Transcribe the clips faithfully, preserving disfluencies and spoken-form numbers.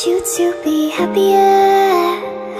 you to be happier.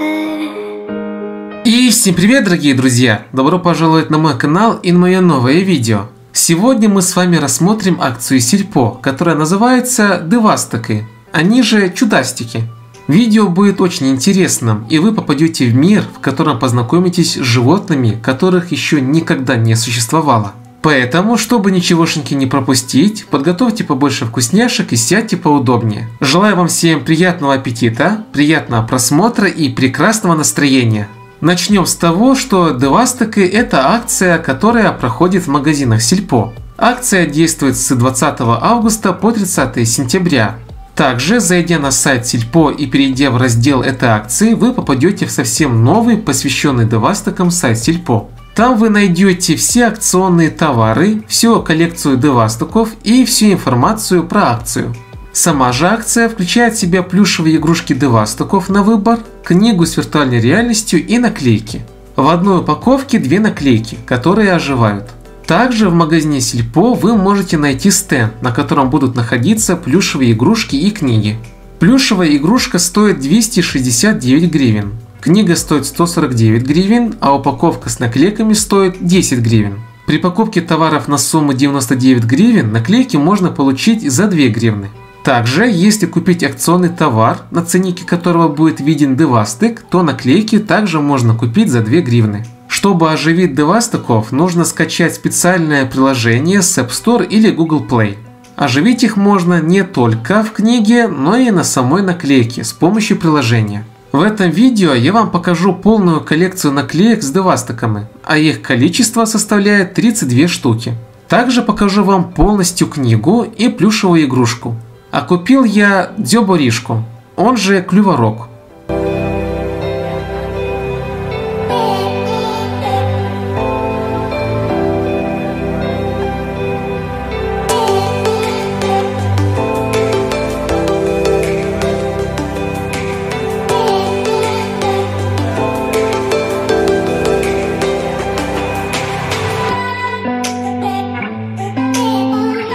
И всем привет, дорогие друзья! Добро пожаловать на мой канал и на мое новое видео. Сегодня мы с вами рассмотрим акцию Сельпо, которая называется Девастики, они же Чудастики. Видео будет очень интересным, и вы попадете в мир, в котором познакомитесь с животными, которых еще никогда не существовало. Поэтому, чтобы ничегошеньки не пропустить, подготовьте побольше вкусняшек и сядьте поудобнее. Желаю вам всем приятного аппетита, приятного просмотра и прекрасного настроения. Начнем с того, что Девастики – это акция, которая проходит в магазинах Сельпо. Акция действует с двадцатого августа по тридцатое сентября. Также, зайдя на сайт Сельпо и перейдя в раздел этой акции, вы попадете в совсем новый, посвященный Девастикам сайт Сельпо. Там вы найдете все акционные товары, всю коллекцию девастиков и всю информацию про акцию. Сама же акция включает в себя плюшевые игрушки девастиков на выбор, книгу с виртуальной реальностью и наклейки. В одной упаковке две наклейки, которые оживают. Также в магазине Сельпо вы можете найти стенд, на котором будут находиться плюшевые игрушки и книги. Плюшевая игрушка стоит двести шестьдесят девять гривен. Книга стоит сто сорок девять гривен, а упаковка с наклейками стоит десять гривен. При покупке товаров на сумму девяносто девять гривен наклейки можно получить за две гривны. Также, если купить акционный товар, на ценнике которого будет виден Девастик, то наклейки также можно купить за две гривны. Чтобы оживить девастиков, нужно скачать специальное приложение с App Store или Google Play. Оживить их можно не только в книге, но и на самой наклейке с помощью приложения. В этом видео я вам покажу полную коллекцию наклеек с девастиками, а их количество составляет тридцать две штуки. Также покажу вам полностью книгу и плюшевую игрушку. А купил я Дзёборишку, он же Клюворог.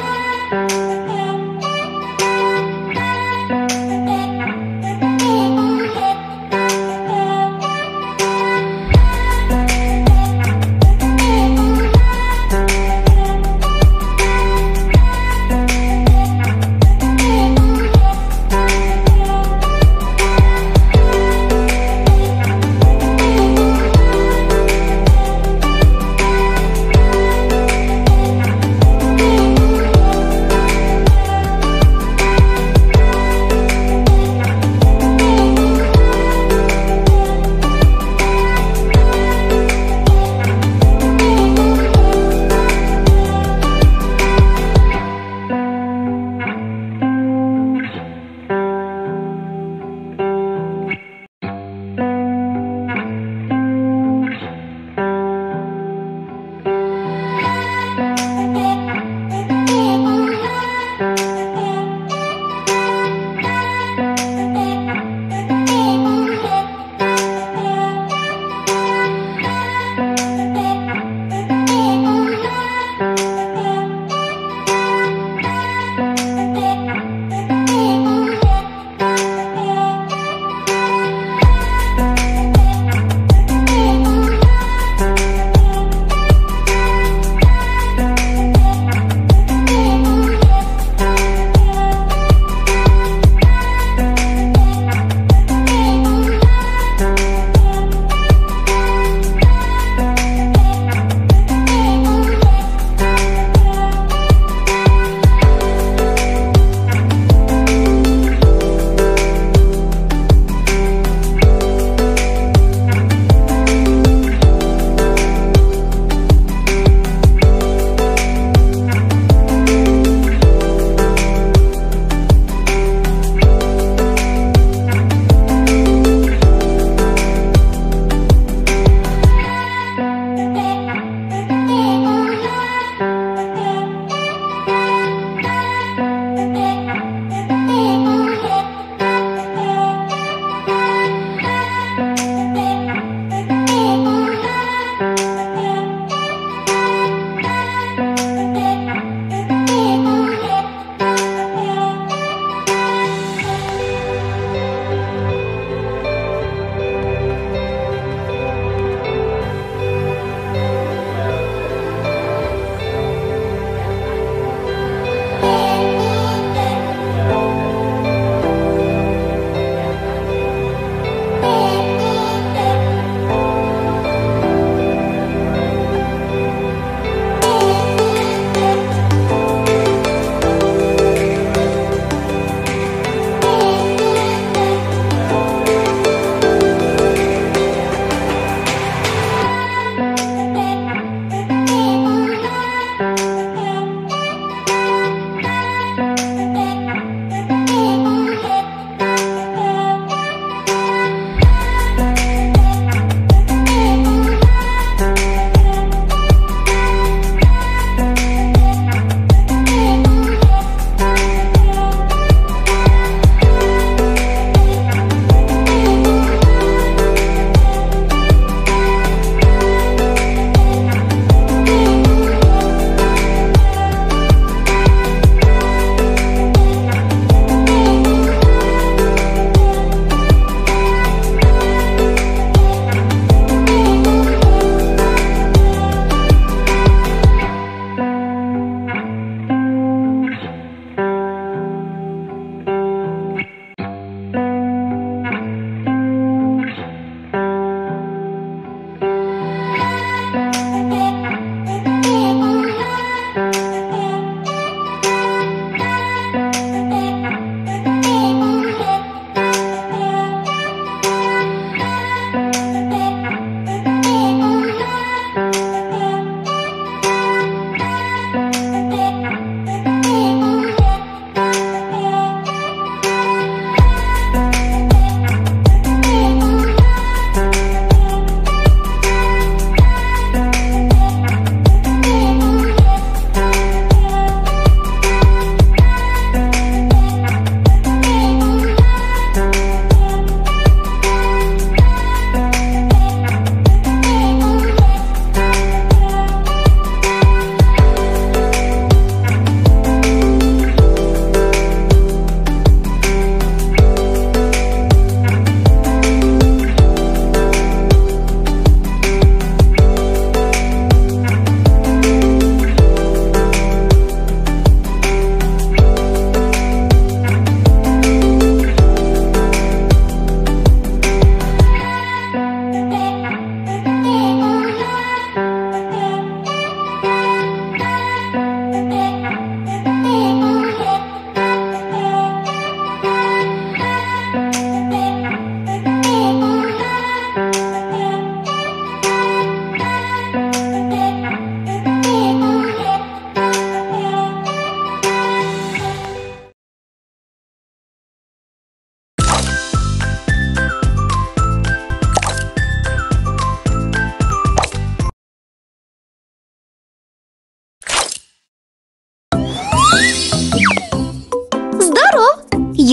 Oh,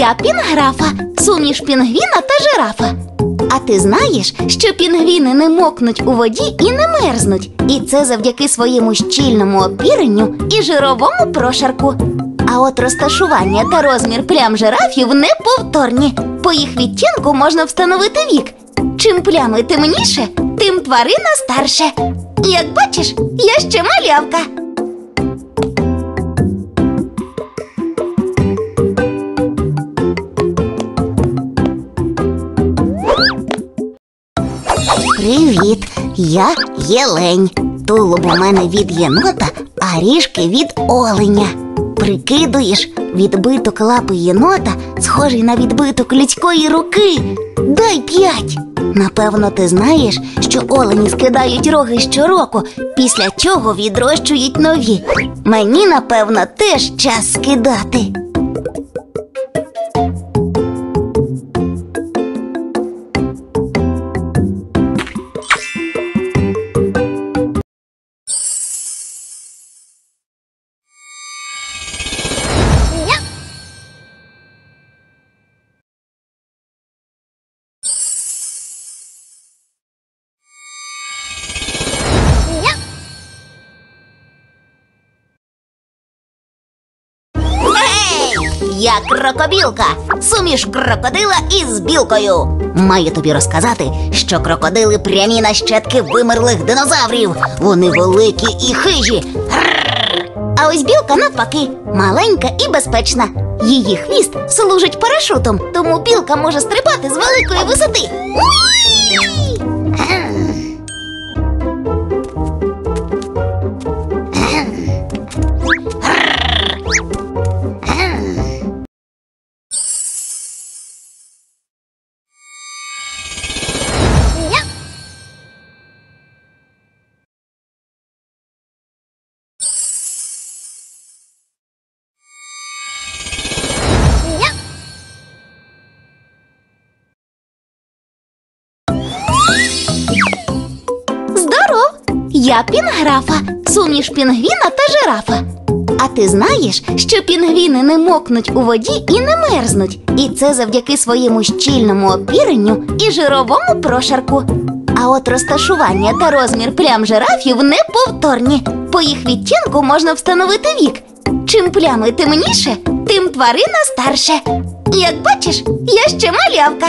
Я пінграфа, суміш пінгвіна та жирафа. А ти знаєш, що пінгвіни не мокнуть у воді і не мерзнуть? І це завдяки своєму щільному опіренню і жировому прошарку. А от розташування та розмір плям жирафів неповторні. По їх відтінку можна встановити вік. Чим плями темніше, тим тварина старше. Як бачиш, я ще малявка. Привіт, я Єлень. Тулуб у мене від єнота, а ріжки від оленя. Прикидуєш, відбиток лапи єнота схожий на відбиток людської руки. Дай п'ять. Напевно, ти знаєш, що олені скидають роги щороку, після чого відрощують нові. Мені, напевно, теж час скидати. Я крокобілка, суміш крокодила із білкою. Маю тобі розказати, що крокодили прямі нащадки вимерлих динозаврів. Вони великі і хижі. А ось білка навпаки, маленька і безпечна. Її хвіст служить парашутом, тому білка може стрибати з великої висоти. Я пінграфа, суміш пінгвіна та жирафа. А ти знаєш, що пінгвіни не мокнуть у воді і не мерзнуть? І це завдяки своєму щільному опіренню і жировому прошарку. А от розташування та розмір плям жирафів неповторні. По їх відтінку можна встановити вік. Чим плями темніше, тим тварина старше. Як бачиш, я ще малявка.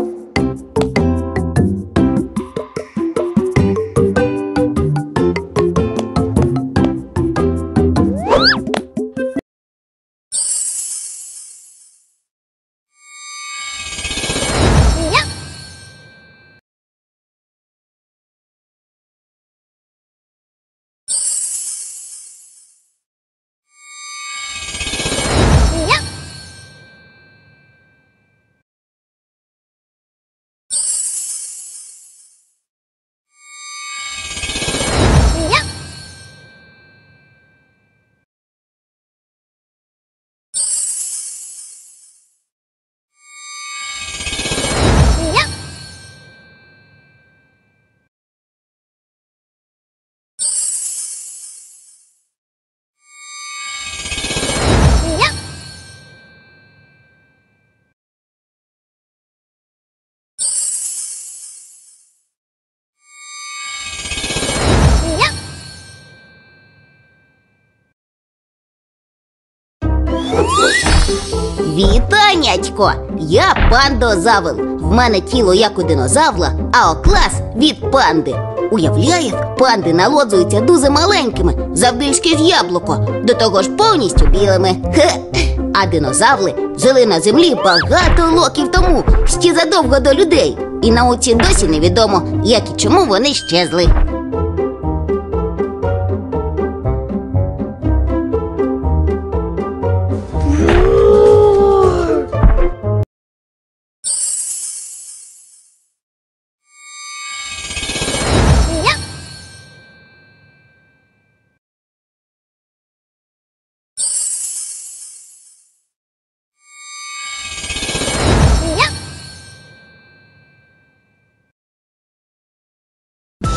Вітанячко! Я пандозавр. В мене тіло як у динозавра, а оклас від панди. Уявляєш, панди народжуються дуже маленькими, завбільшки з яблуко, до того ж повністю білими. Хе. А динозаври жили на землі багато років тому, ще задовго до людей. І науці досі невідомо, як і чому вони щезли.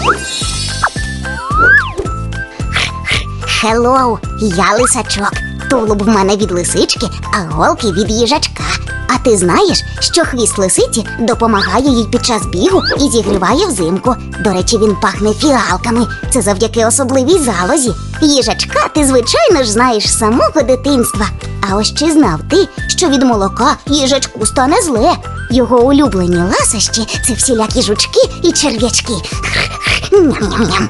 Хеллоу, я лисачок. Тулуб в мене від лисички, а голки від їжачка. А ти знаєш, що хвіст лисиці допомагає їй під час бігу і зігріває взимку. До речі, він пахне фіалками. Це завдяки особливій залозі. Їжачка ти, звичайно ж, знаєш з самого дитинства. А ось чи знав ти, що від молока їжачку стане зле? Його улюблені ласощі – це всілякі жучки і черв'ячки. Ням-ням-ням.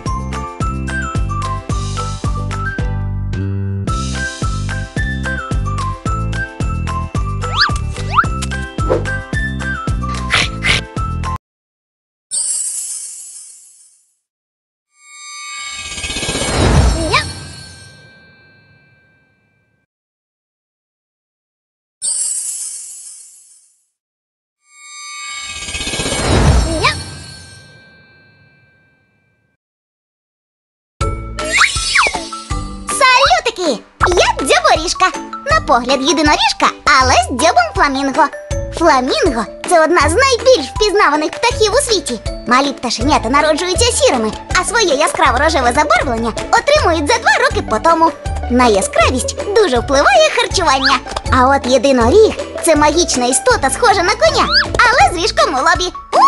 Салютики! Я дзьоборіжка. На погляд єдиноріжка, але з дзьобом фламінго. Фламінго – це одна з найбільш впізнаваних птахів у світі. Малі пташенята народжуються сірими, а своє яскраво-рожеве забарвлення отримують за два роки по тому. На яскравість дуже впливає харчування. А от єдиноріг – це магічна істота, схожа на коня, але з ріжком у лобі.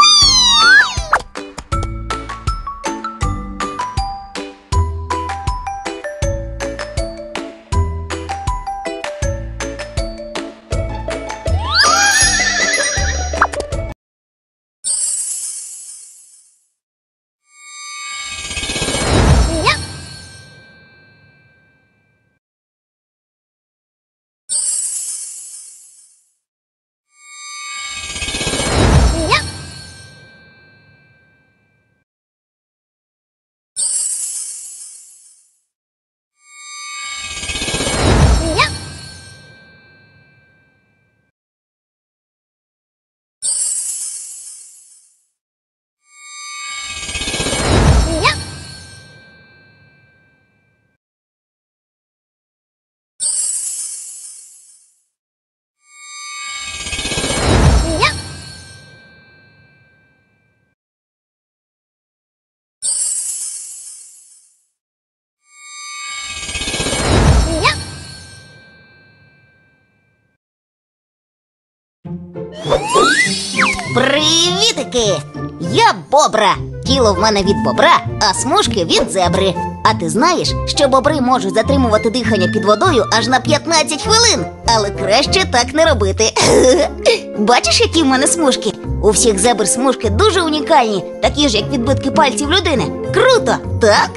Привітики! Я бобра. Тіло в мене від бобра, а смужки від зебри. А ти знаєш, що бобри можуть затримувати дихання під водою аж на п'ятнадцять хвилин? Але краще так не робити. Бачиш, які в мене смужки? У всіх зебр смужки дуже унікальні, такі ж, як відбитки пальців людини. Круто, так?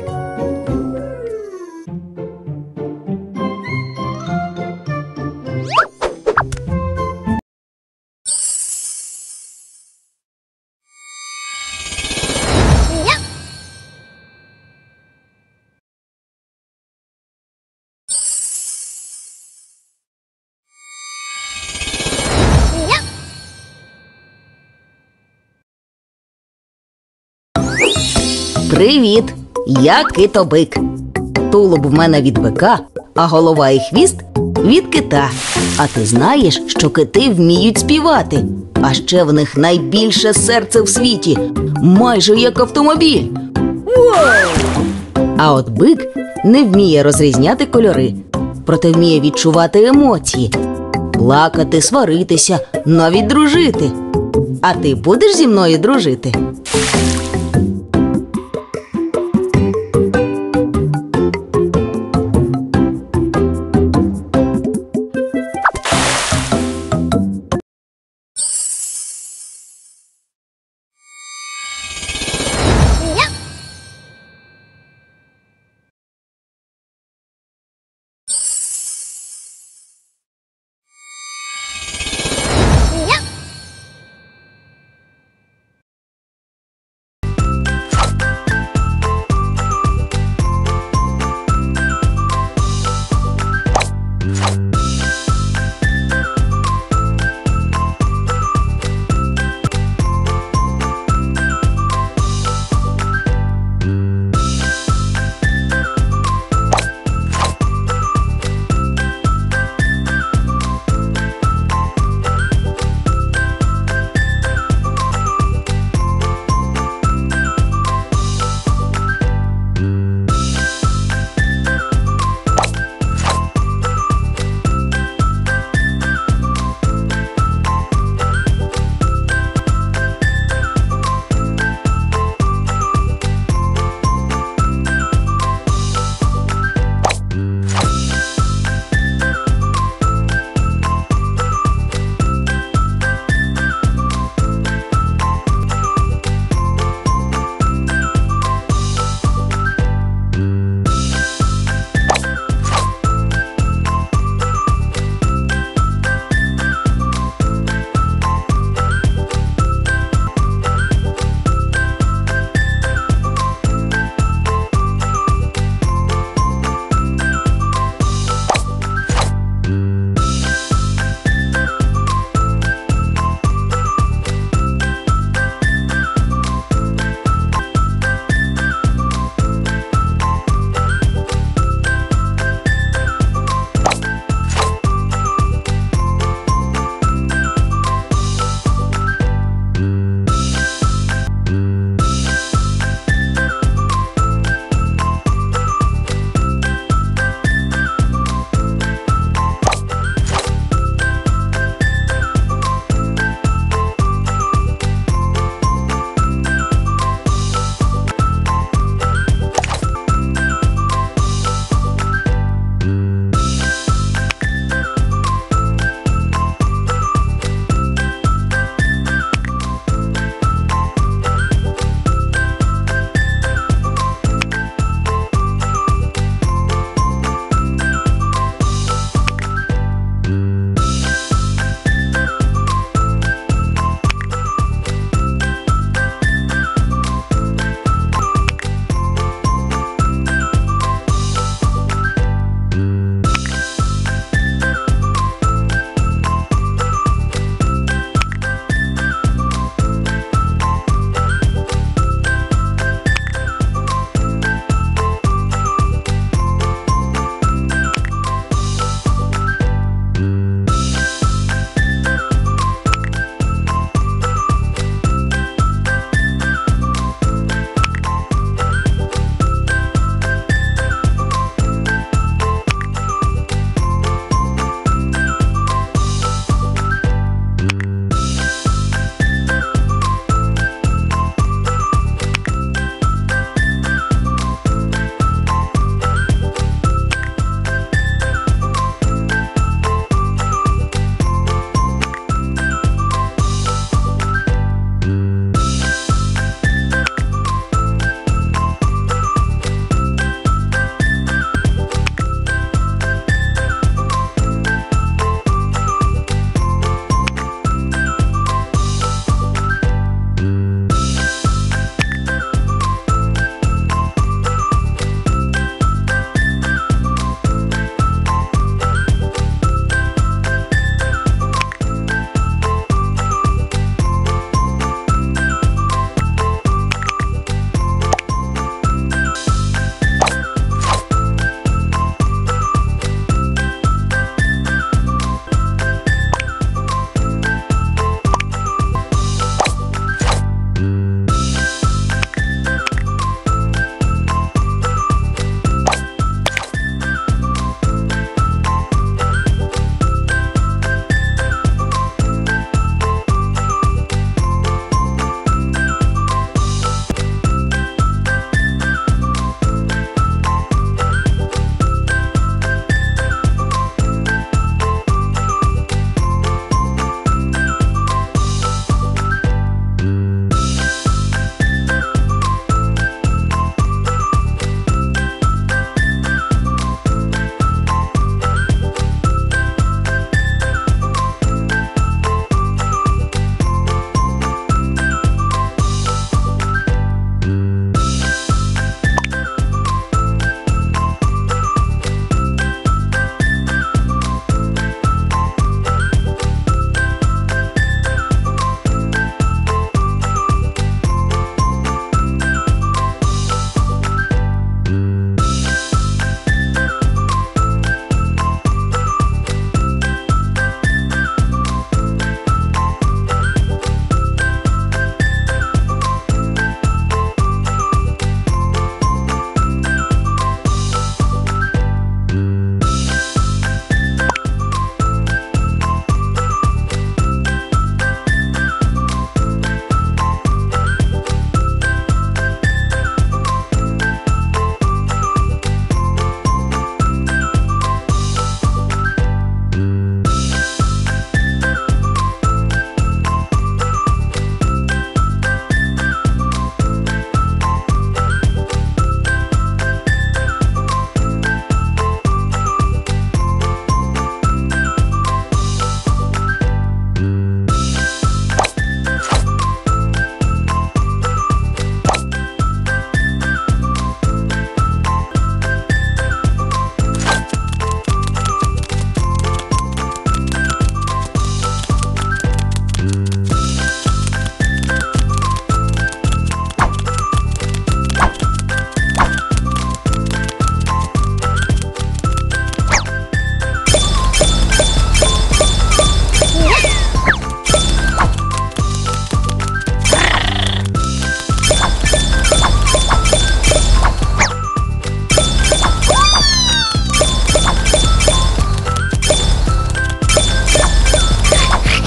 Привіт! Я китобик. Тулуб в мене від бика, а голова і хвіст від кита. А ти знаєш, що кити вміють співати? А ще в них найбільше серце в світі, майже як автомобіль. Вау! А от бик не вміє розрізняти кольори, проте вміє відчувати емоції, плакати, сваритися, навіть дружити. А ти будеш зі мною дружити?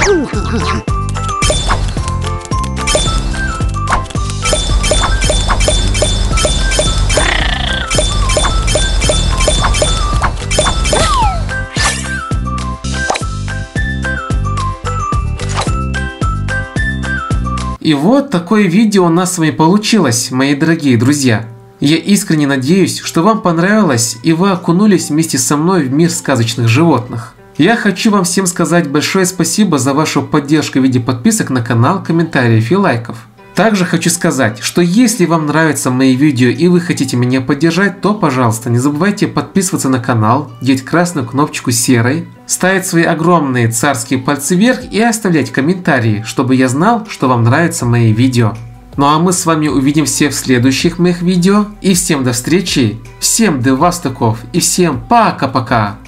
И вот такое видео у нас с вами получилось, мои дорогие друзья. Я искренне надеюсь, что вам понравилось и вы окунулись вместе со мной в мир сказочных животных. Я хочу вам всем сказать большое спасибо за вашу поддержку в виде подписок на канал, комментариев и лайков. Также хочу сказать, что если вам нравятся мои видео и вы хотите меня поддержать, то, пожалуйста, не забывайте подписываться на канал, делать красную кнопочку серой, ставить свои огромные царские пальцы вверх и оставлять комментарии, чтобы я знал, что вам нравятся мои видео. Ну а мы с вами увидимся в следующих моих видео. И всем до встречи, всем девастоков и всем пока-пока!